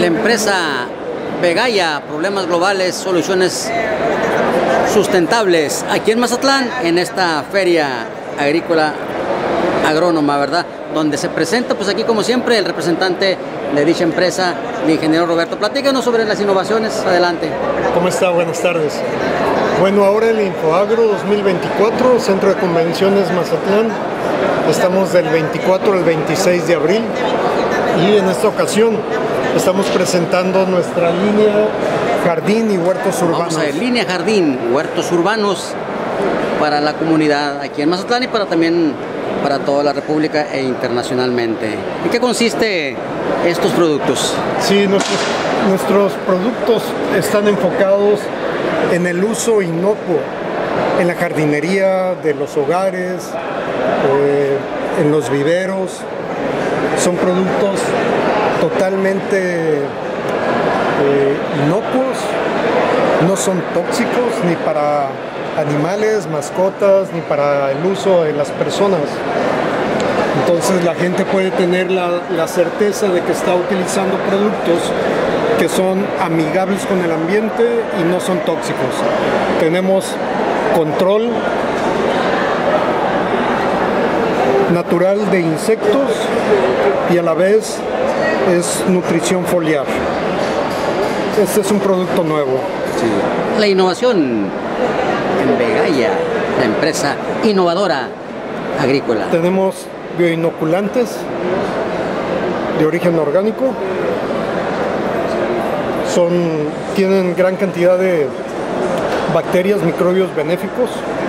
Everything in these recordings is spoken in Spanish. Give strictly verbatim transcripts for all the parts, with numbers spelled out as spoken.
La empresa Begaya, problemas globales, soluciones sustentables, aquí en Mazatlán, en esta feria agrícola agrónoma, ¿verdad? Donde se presenta, pues aquí como siempre, el representante de dicha empresa, el ingeniero Roberto. Platícanos sobre las innovaciones, adelante. ¿Cómo está? Buenas tardes. Bueno, ahora el InfoAgro dos mil veinticuatro, Centro de Convenciones Mazatlán, estamos del veinticuatro al veintiséis de abril y en esta ocasión estamos presentando nuestra línea Jardín y Huertos Urbanos. Vamos a ver, línea Jardín, Huertos Urbanos para la comunidad aquí en Mazatlán y para también para toda la República e internacionalmente. ¿En qué consiste estos productos? Sí, nuestros, nuestros productos están enfocados en el uso inocuo, en la jardinería de los hogares, eh, en los viveros. Son productos totalmente eh, inocuos, no son tóxicos ni para animales, mascotas, ni para el uso de las personas. Entonces la gente puede tener la, la certeza de que está utilizando productos que son amigables con el ambiente y no son tóxicos. Tenemos control natural de insectos y a la vez es nutrición foliar. Este es un producto nuevo. Sí. La innovación en Begaya, la empresa innovadora agrícola. Tenemos bioinoculantes de origen orgánico. Son, tienen gran cantidad de bacterias, microbios benéficos.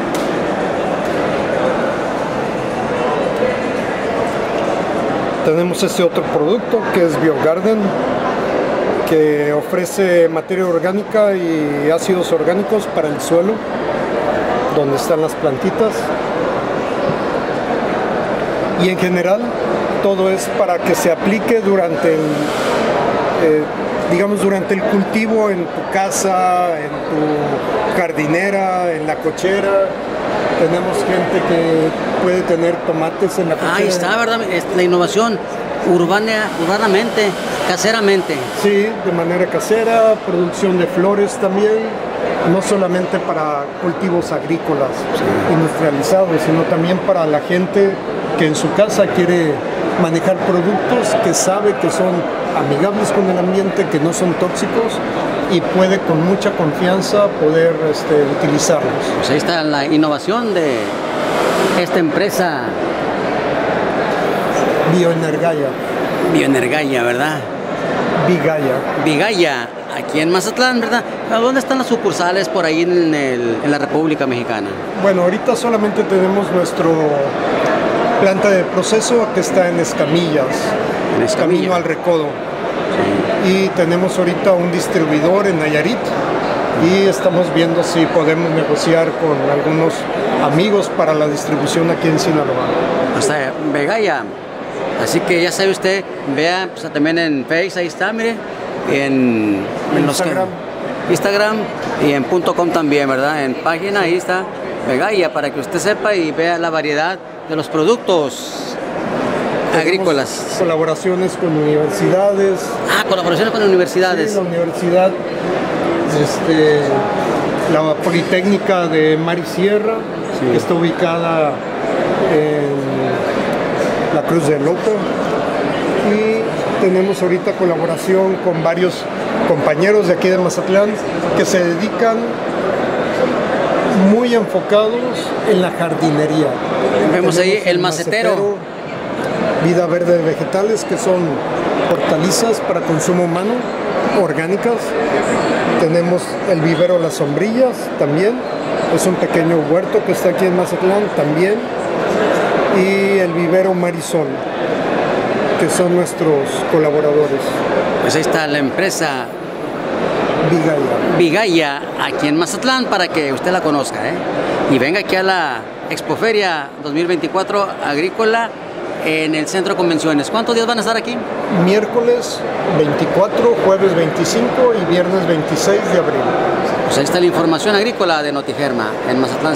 Tenemos este otro producto que es BioGarden, que ofrece materia orgánica y ácidos orgánicos para el suelo, donde están las plantitas. Y en general, todo es para que se aplique durante el, eh, digamos, durante el cultivo en tu casa, en tu jardinera, en la cochera. Tenemos gente que puede tener tomates en la cochera. Ahí está, ¿verdad? La innovación urbana, urbanamente, caseramente. Sí, de manera casera, producción de flores también, no solamente para cultivos agrícolas industrializados, sino también para la gente que en su casa quiere manejar productos que sabe que son amigables con el ambiente, que no son tóxicos y puede con mucha confianza poder este, utilizarlos. Pues ahí está la innovación de esta empresa Bioenergaya. Bioenergaya, ¿verdad? Bigaya. Bigaya, aquí en Mazatlán, ¿verdad? ¿Dónde están las sucursales por ahí en, el, en la República Mexicana? Bueno, ahorita solamente tenemos nuestro planta de proceso que está en Escamillas, en Escamilla. Camino al Recodo. Sí. Y tenemos ahorita un distribuidor en Nayarit y estamos viendo si podemos negociar con algunos amigos para la distribución aquí en Sinaloa. Hasta Begaya. Así que ya sabe usted, vea pues, también en Facebook, ahí está, mire, en, en Instagram. Los, Instagram y en punto com también, ¿verdad? En página, ahí está Begaya, para que usted sepa y vea la variedad de los productos Tenemos agrícolas. Colaboraciones con universidades. Ah, colaboraciones con universidades. Sí, la universidad, este, la Politécnica de Mar y Sierra, sí, que está ubicada en la Cruz de Loco, y tenemos ahorita colaboración con varios compañeros de aquí de Mazatlán que se dedican muy enfocados en la jardinería. Vemos tenemos ahí el macetero. macetero, Vida Verde de Vegetales, que son hortalizas para consumo humano, orgánicas. Tenemos el vivero Las Sombrillas también, es un pequeño huerto que está aquí en Mazatlán también. Y el vivero Marisol, que son nuestros colaboradores. Pues ahí está la empresa Bigaya. Bigaya, aquí en Mazatlán, para que usted la conozca, ¿eh? Y venga aquí a la Expoferia dos mil veinticuatro Agrícola en el Centro de Convenciones. ¿Cuántos días van a estar aquí? Miércoles veinticuatro, jueves veinticinco y viernes veintiséis de abril. Pues ahí está la información agrícola de Notigerma en Mazatlán.